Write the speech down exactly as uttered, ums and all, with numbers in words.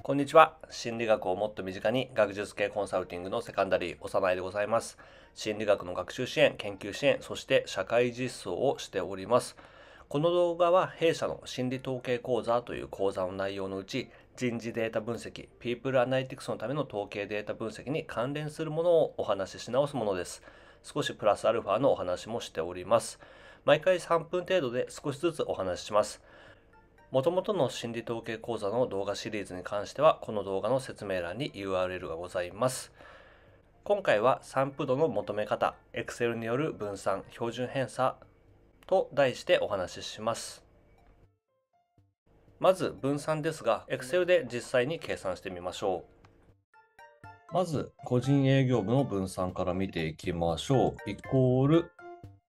こんにちは。心理学をもっと身近に学術系コンサルティングのセカンダリー、幼いでございます。心理学の学習支援、研究支援、そして社会実装をしております。この動画は弊社の心理統計講座という講座の内容のうち、人事データ分析、ピープルアナリティクスのための統計データ分析に関連するものをお話しし直すものです。少しプラスアルファのお話もしております。毎回さんぷん程度で少しずつお話しします。もともとの心理統計講座の動画シリーズに関しては、この動画の説明欄に ユーアールエル がございます。今回は散布度の求め方、Excel による分散、標準偏差と題してお話しします。まず分散ですが、Excel で実際に計算してみましょう。まず、個人営業部の分散から見ていきましょう。イコール